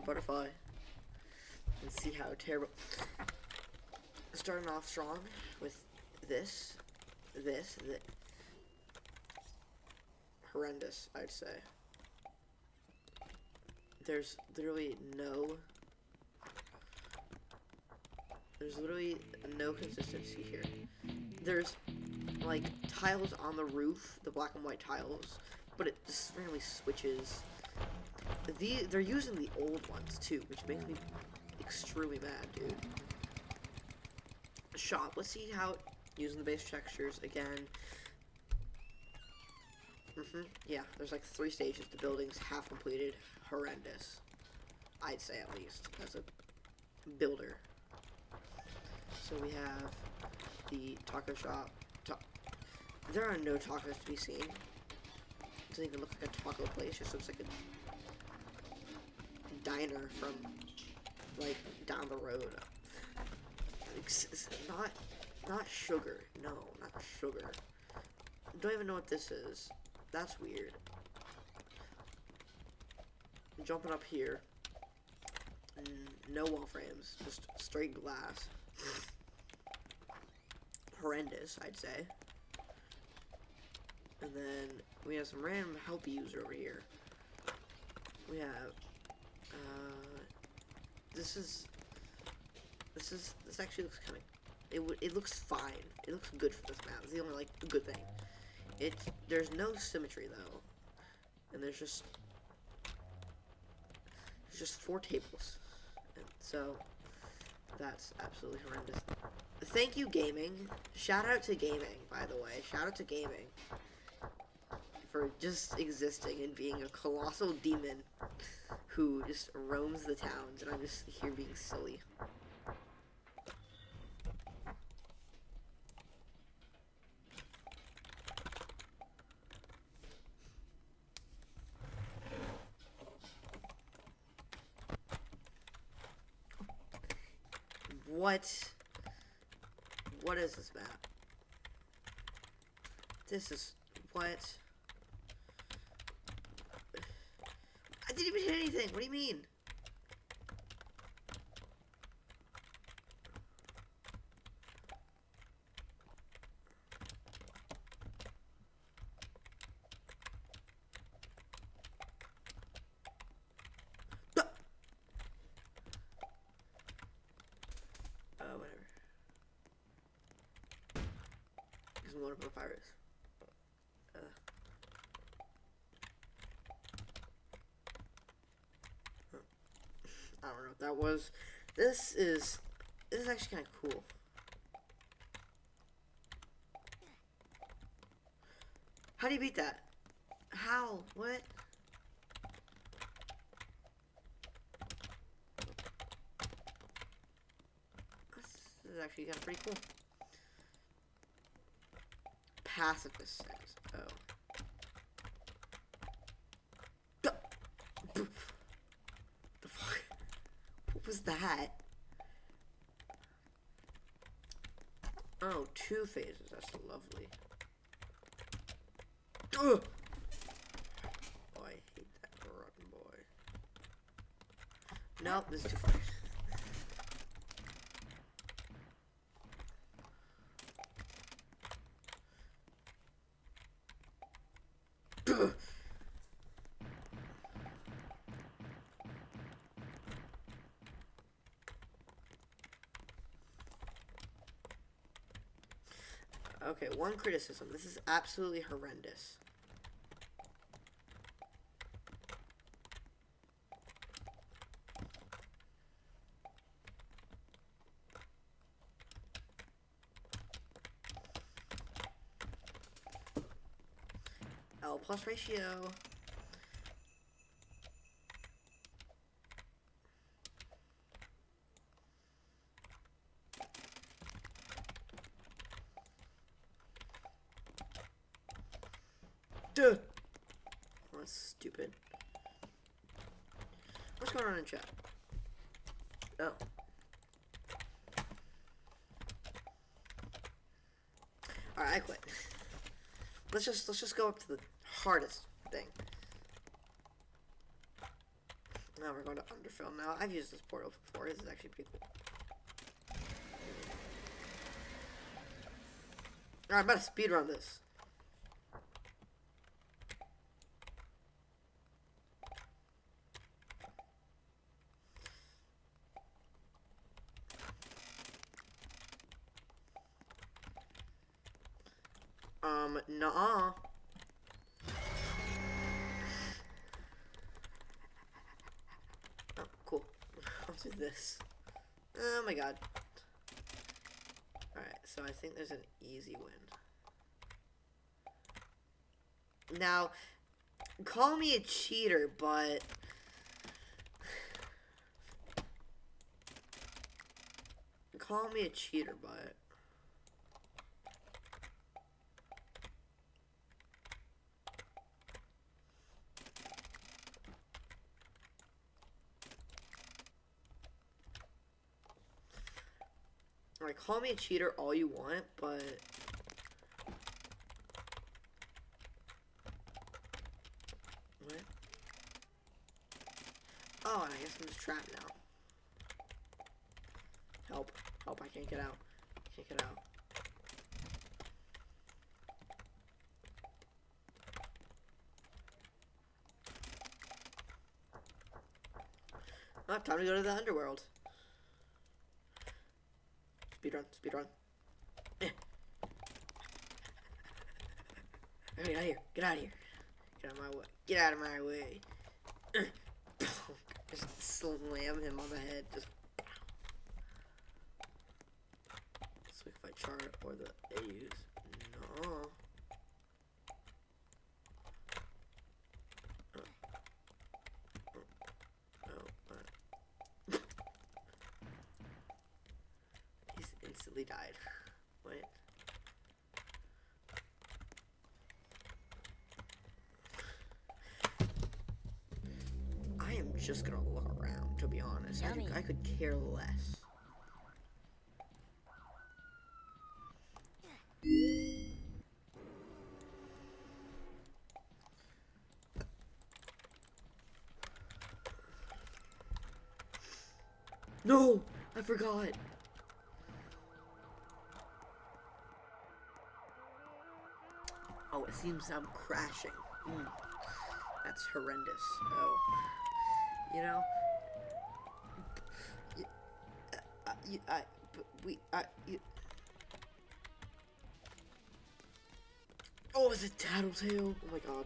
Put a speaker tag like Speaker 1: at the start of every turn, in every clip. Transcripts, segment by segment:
Speaker 1: butterfly. And see how terrible. Starting off strong with this. Horrendous, I'd say. There's literally no consistency here. There's like tiles on the roof, the black and white tiles, but it just randomly switches. They're using the old ones too, which makes me extremely mad, dude. Shop. Let's see how using the base textures again. Yeah, there's like 3 stages. The building's half completed. Horrendous, I'd say, at least as a builder. So we have the taco shop. There are no tacos to be seen. It doesn't even look like a taco place. It just looks like a diner from like down the road. It's not sugar. No, not sugar. Don't even know what this is. That's weird. Jumping up here. No wall frames, just straight glass. Horrendous, I'd say. And then we have some random help user over here. We have this actually looks kind of, it looks fine. It looks good for this map. It's the only like good thing. There's no symmetry though, and there's just 4 tables, and so that's absolutely horrendous. Thank you, gaming. Shout out to gaming, by the way. Shout out to gaming for just existing and being a colossal demon who just roams the towns, and I'm just here being silly. What is this map? This is what? I didn't even hit anything. What do you mean? Whatever. There's more about pirates. I don't know what that was. This is actually kind of cool. How do you beat that? How? What? This is actually kind of pretty cool. Pacifist says, oh. The fuck? What was that? Oh, 2 phases. That's lovely. Ugh! Oh, I hate that rotten boy. Nope, this is too far. Okay, one criticism. This is absolutely horrendous. L plus ratio. Duh. Oh, that's stupid. What's going on in chat? Oh. Alright, I quit. Let's just go up to the hardest thing. Now we're going to underfill now. I've used this portal before. This is actually pretty cool. Alright, I'm about to speedrun this. Nuh-uh. Oh, cool. I'll do this. Oh my god. Alright, so I think there's an easy win. Now, call me a cheater, but... Call me a cheater, but... Alright, call me a cheater all you want, but... What? Oh, and I guess I'm just trapped now. Help. Help, I can't get out. I can't get out. Oh, time to go to the underworld. Speedrun, speedrun. Get out of here. Get out of here. Get out of my way. Get out of my way. Just slam him on the head. Just. So if I chart or the AUs. No. He's instantly died. Wait. I am just gonna look around, to be honest. I could care less. No! I forgot! Oh, it seems I'm crashing. That's horrendous. Oh. You know? Oh, it's a tattletale! Oh my god.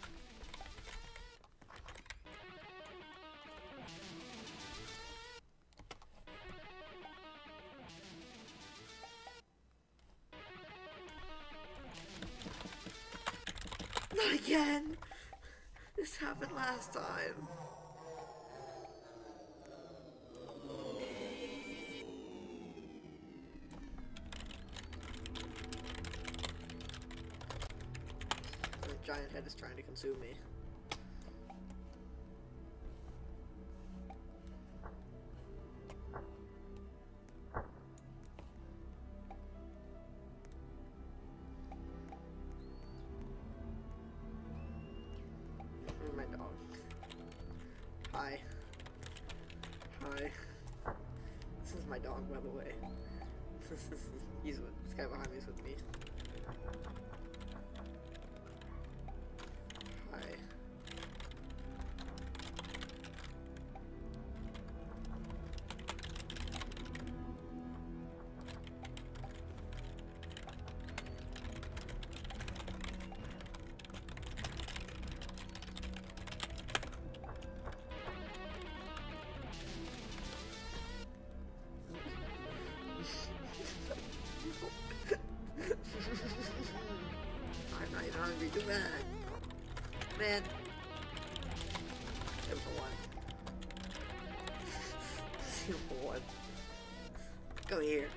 Speaker 1: Not again! This happened last time. The giant head is trying to consume me. My dog. Hi. Hi. This is my dog, by the way. This guy behind me is with me. Hi. I'm not even hungry. Too bad. Man. 2 for 1. 2 for 1. Go here.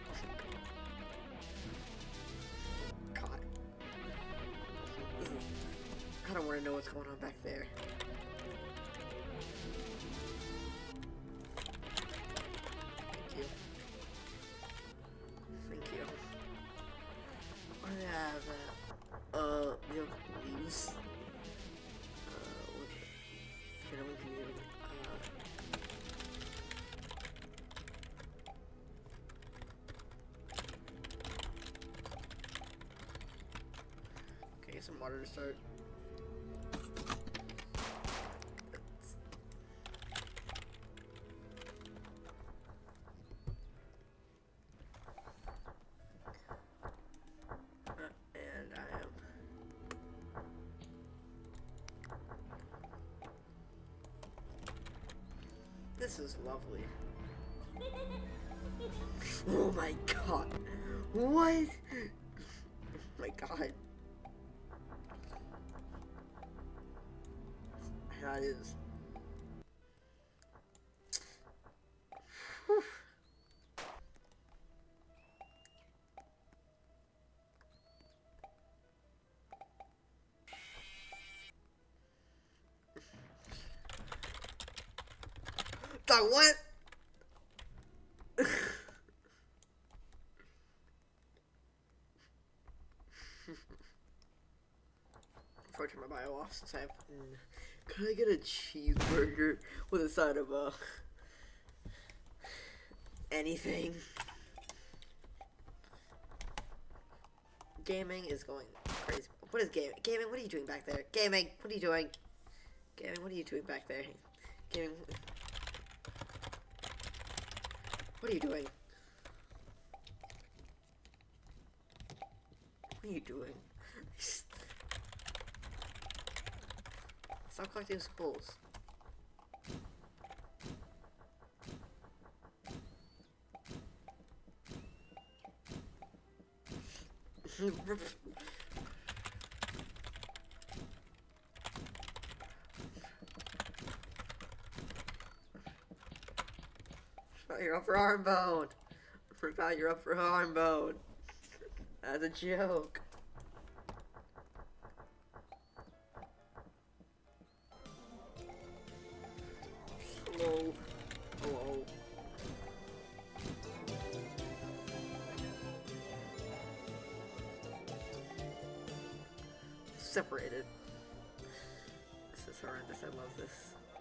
Speaker 1: God. I don't want to know what's going on back there. Thank you. Thank you. What do they have? We have leaves. What can only do? water to start. And I am. This is lovely. Oh my god. What? Oh my god. That is. Whew. The what? Before I turn my bio off, since I have. Could I get a cheeseburger with a side of anything? Gaming is going crazy. What is gaming? Gaming, what are you doing back there? Gaming, what are you doing? Gaming, what are you doing back there? Gaming, what are you doing? What are you doing? Stop collecting skulls. You're up for arm bone. Forgot you're up for arm bone. That's a joke. Hello. Hello. Separated. This is horrendous. I love this.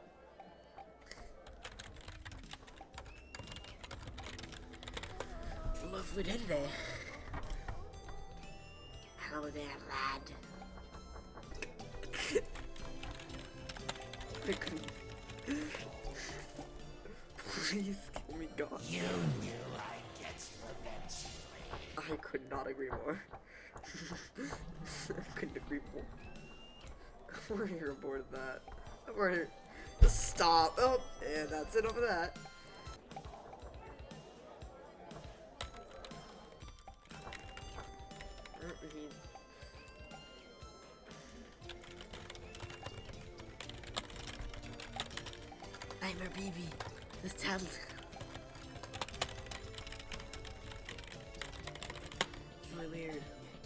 Speaker 1: Lovely day today. Hello there, lad. I couldn't. Please kill me, God.
Speaker 2: You knew I'd get revenge.
Speaker 1: I could not agree more. I couldn't agree more. I'm already aboard of that. I'm already. Just stop. Oh, and that's it over that. Nightmare BB. This tablet. It's really weird.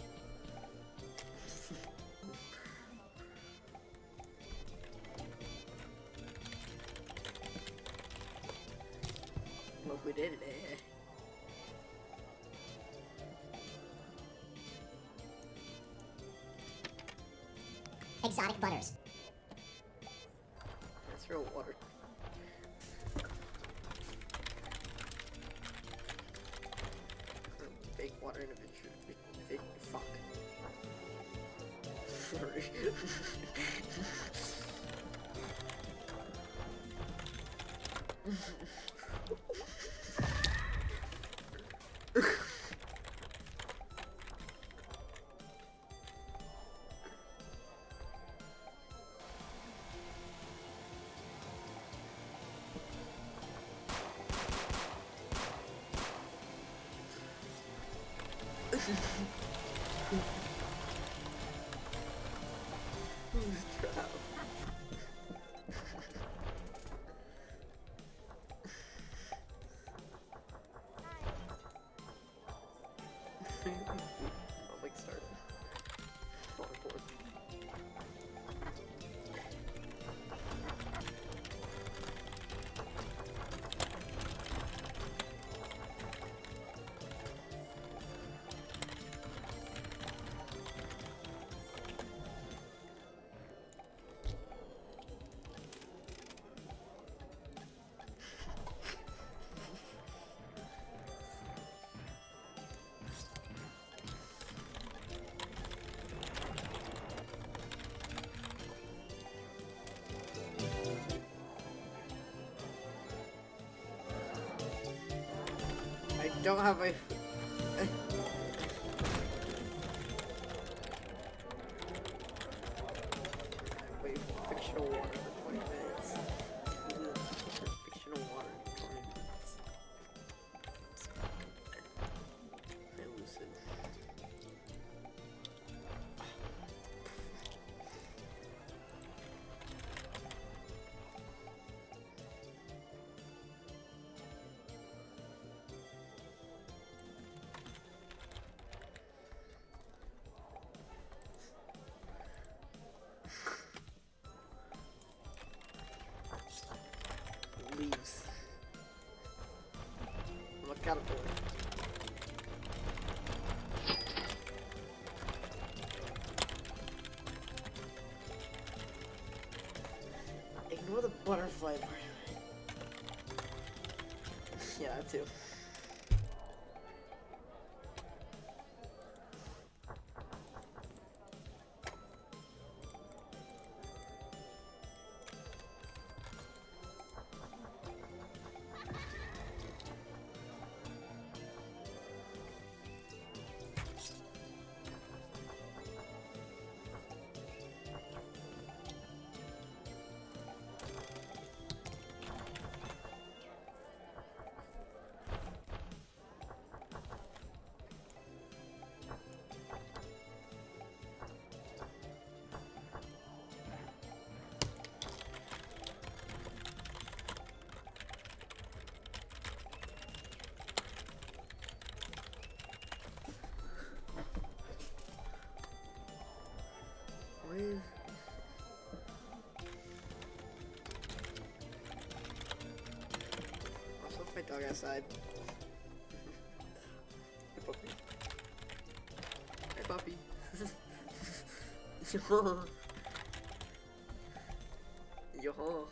Speaker 1: What we did today.
Speaker 3: Exotic butters.
Speaker 1: That's real water. Fake water in a picture. Fake fuck. Sorry. I'll like start on board. don't have my... Wait for fictional water for 20 minutes. Fictional water for 20 minutes. I loosen. Leaves. Look out for it. Ignore the butterfly part. Yeah, that too. Also, my dog outside. Hey, puppy. Hey, puppy. Yo. Yo.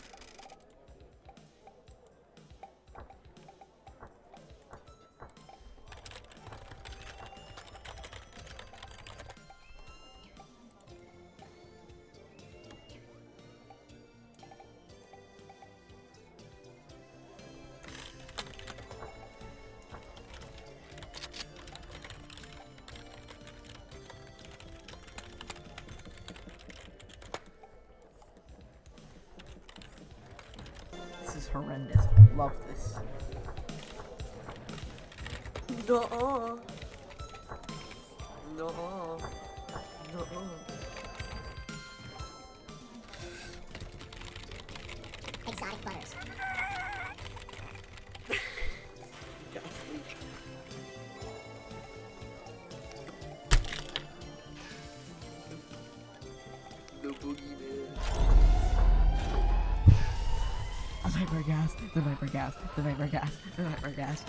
Speaker 1: This is horrendous. I love this. No. No. No.
Speaker 3: Exotic butters.
Speaker 1: The boogeyman.
Speaker 4: The nightmare gas, the nightmare gas, the nightmare gas, the nightmare gas.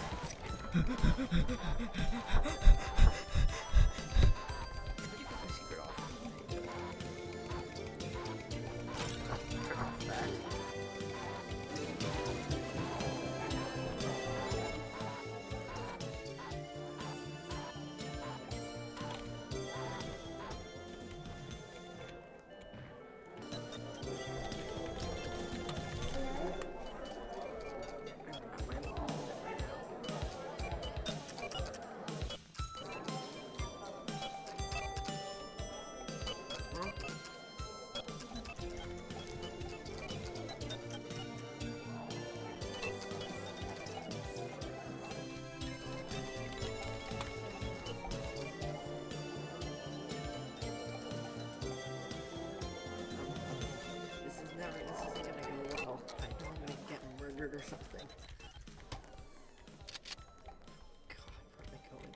Speaker 1: Or something. God, where am I going?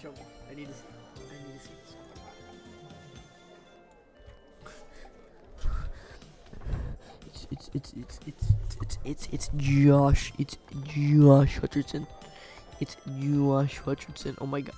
Speaker 1: Show me. I need to see this. It's Josh. It's Josh Hutcherson. It's Josh Hutcherson. Oh my god.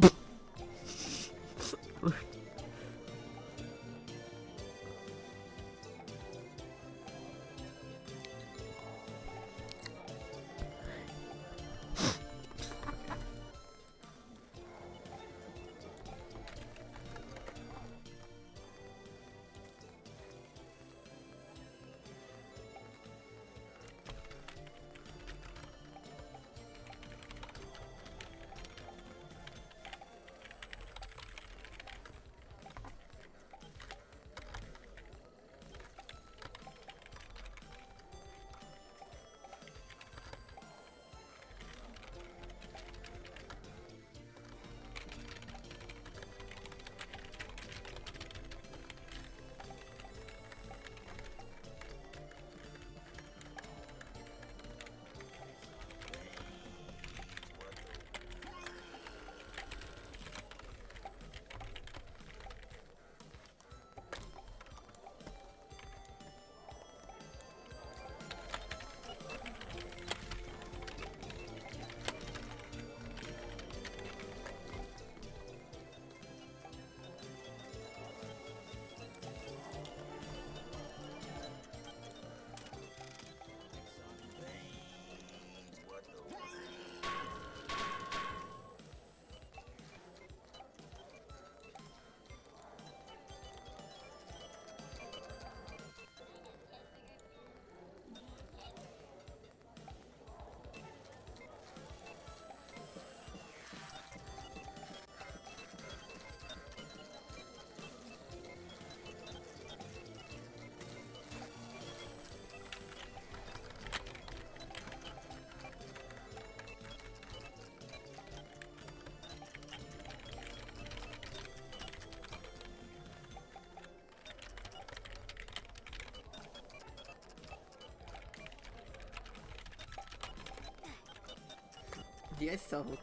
Speaker 1: Do you guys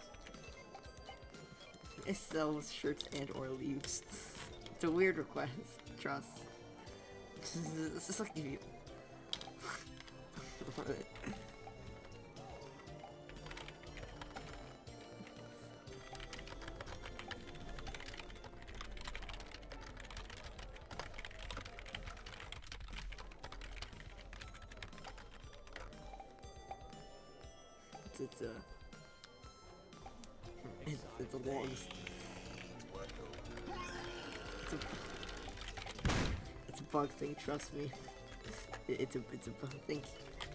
Speaker 1: sell shirts and or leaves? It's a weird request. Trust. It's just like if you. It's a long. It's a bug thing. Trust me. It's a bug thing.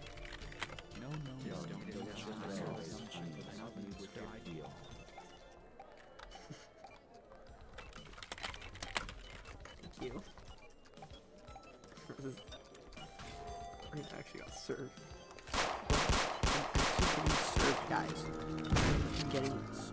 Speaker 1: Thank you. I actually got served. I'm actually getting served, guys. I'm getting this.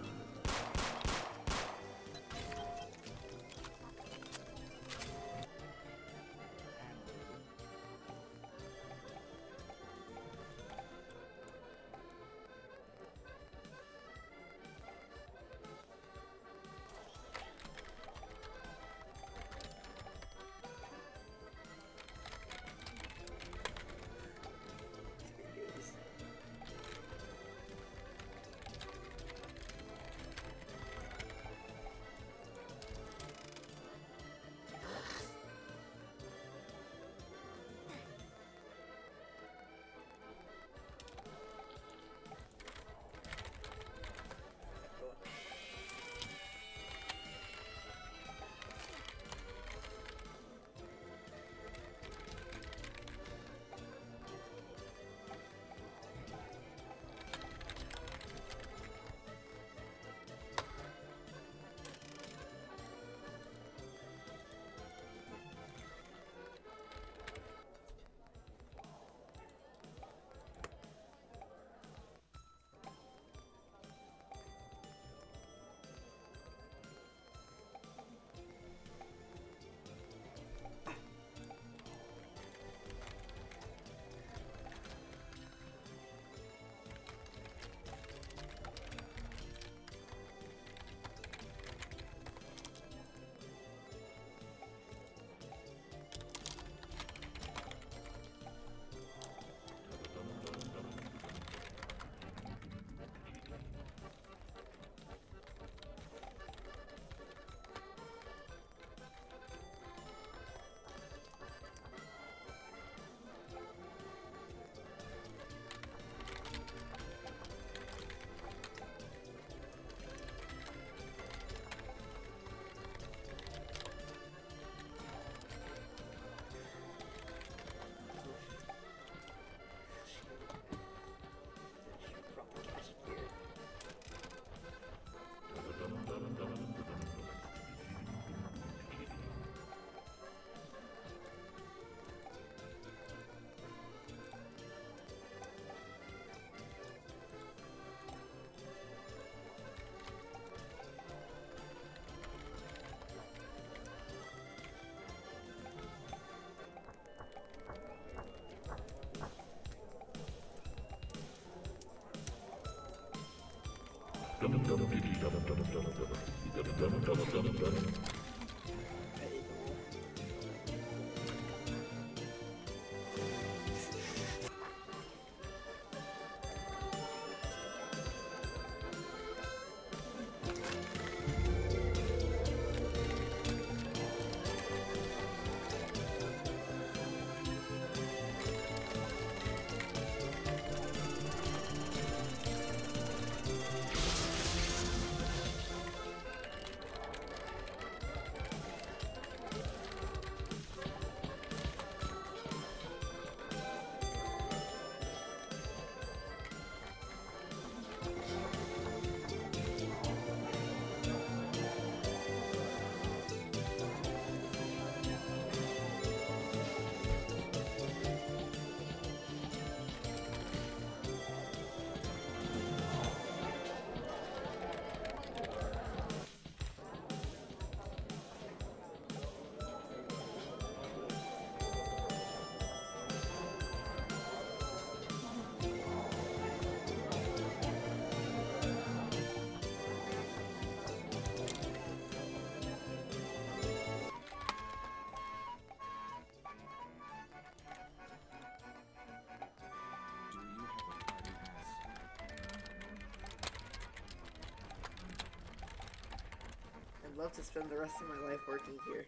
Speaker 1: I'd love to spend the rest of my life working here.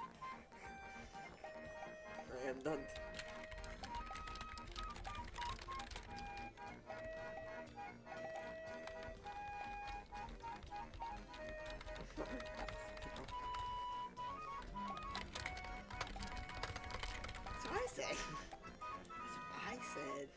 Speaker 1: I am done. That's what I said. That's what I said.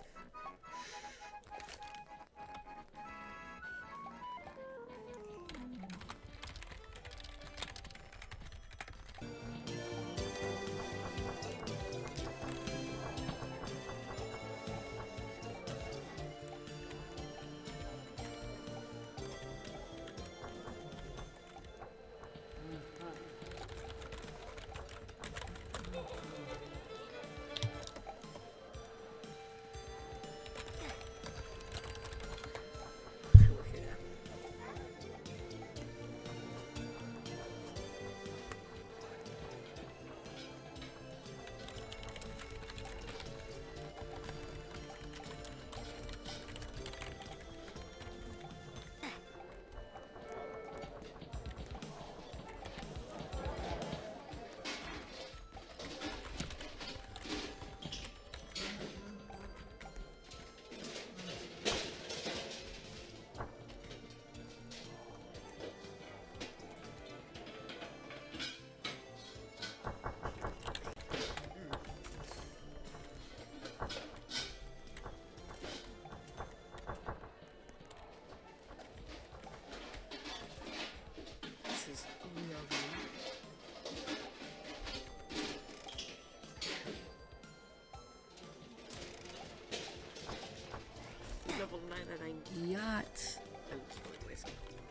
Speaker 1: Level 99 yacht. I'm killing myself.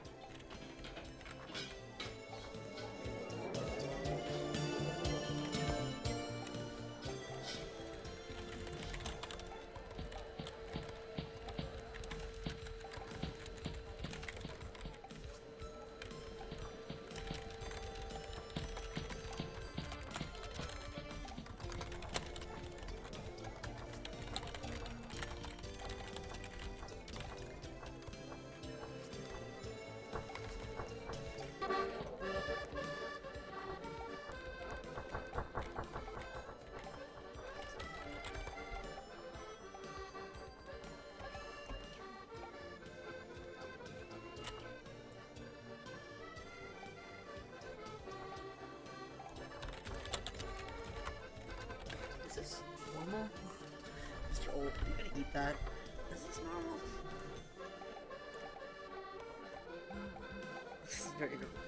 Speaker 1: Is this normal? Mr. Old, are you gonna eat that? Is this normal? This is very normal.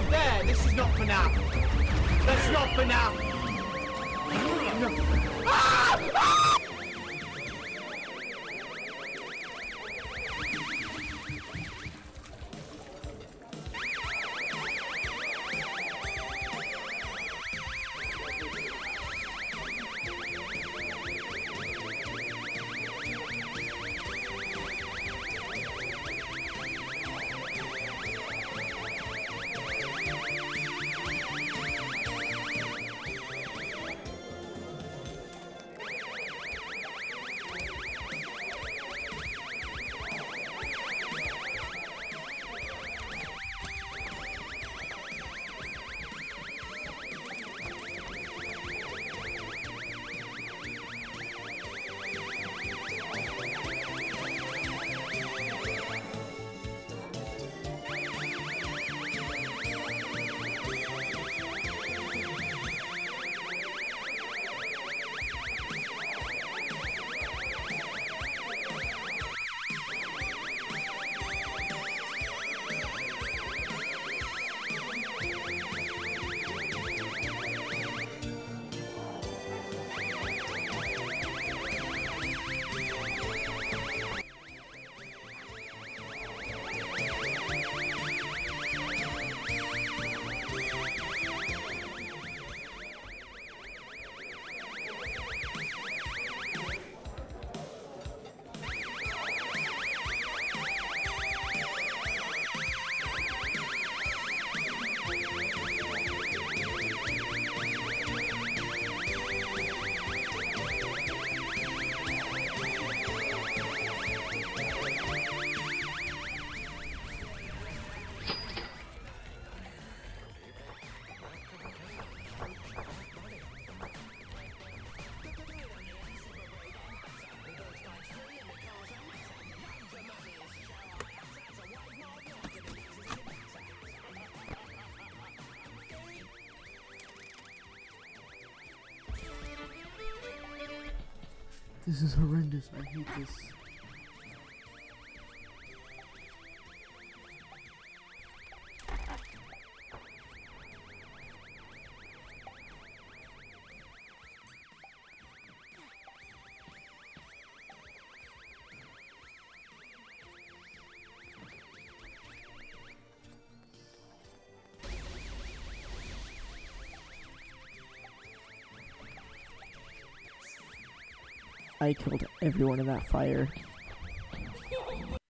Speaker 2: there. This is not for now. That's not for now.
Speaker 4: This is horrendous. I hate this. I killed everyone in that fire.